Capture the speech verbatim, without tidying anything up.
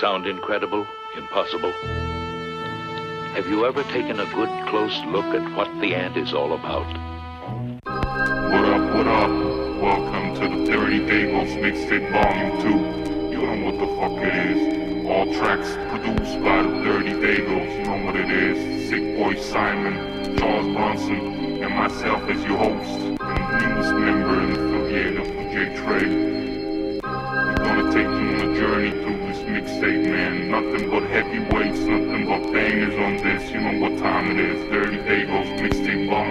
sound incredible? Impossible? Have you ever taken a good close look at what the ant is all about? What up, what up? Welcome to the Dirty Bagels Mixtape Volume two. You know what the fuck it is. All tracks produced by the Dirty Bagels. You know what it is. Sick Boy Simon, Charles Bronson, and myself as your host, and newest member and affiliate of J Trey. We're gonna take you on a journey through this mixtape, man. Nothing but heavyweights, nothing but bangers on this. You know what time it is. Dirty Bagels Mixtape Volume